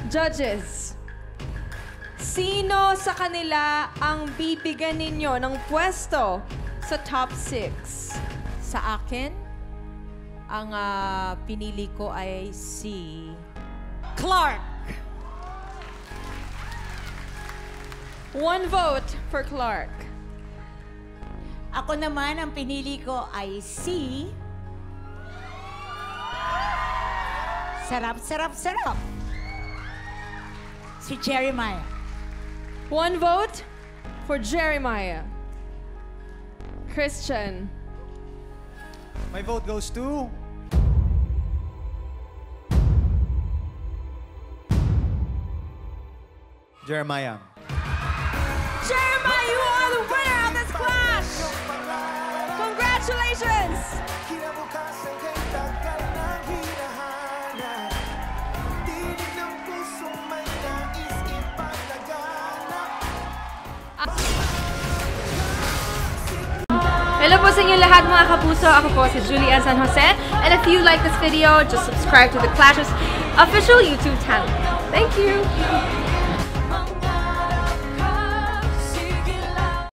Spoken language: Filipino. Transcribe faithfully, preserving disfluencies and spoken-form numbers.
Judges, sino sa kanila ang bibigyan ninyo ng pwesto sa top six? Sa akin, ang uh, pinili ko ay si Clark. One vote for Clark. Ako naman, ang pinili ko ay si... Sarap, sarap, sarap. Si Jeremiah. One vote for Jeremiah. Christian. My vote goes to... Jeremiah. Jeremiah, you are the winner of this clash! Congratulations! Hello po sa inyo lahat mga kapuso. Ako po si Julian San Jose. And if you like this video, just subscribe to the Clash's official YouTube channel. Thank you!